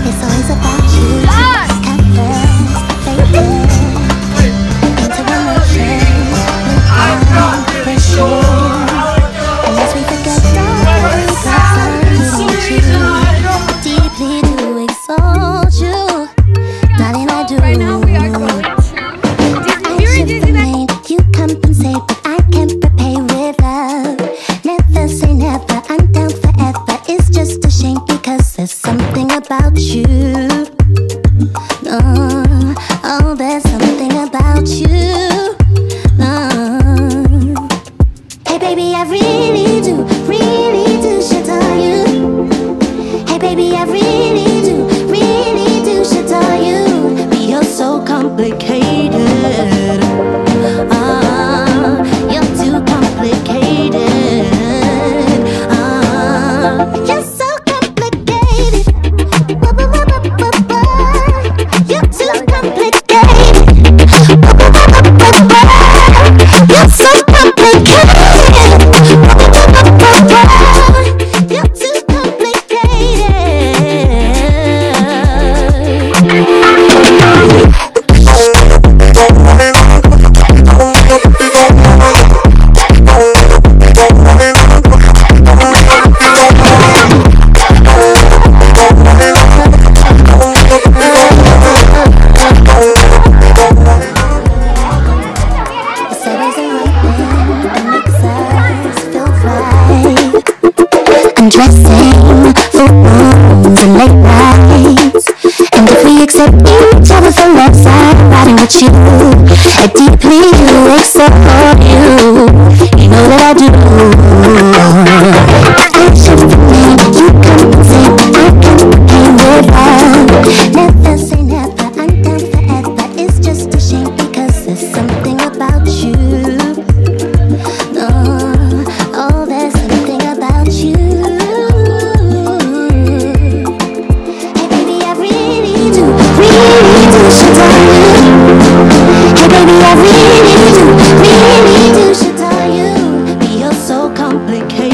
It's always about you. Confess, fake into emotion, pressure. Unless we forget those I deeply to exalt you, darling. I do. Right now we are going to Disneyland. You compensate, but I can't repay with love. Never say never, I'm down forever. It's just a shame because there's something about you. Oh, there's something about you. Hey baby, I really do should tell you. Hey baby, I really do should tell you. But you're so complicated. You're too complicated. You're so complicated. You're too complicated. You're so complicated. You're too complicated. It's always the right thing that makes us feel right. Undressing for rooms and late nights. And if we accept each other for love side, riding with you, I deeply do accept you. You know that I do. I should forget you compensate, but I can't pay with love. Never say never, I'm down forever. It's just a shame because there's something about you. Oh, there's something about you. Hey baby, I really do should tell you. Hey baby, I really do should tell you. But you're so complicated.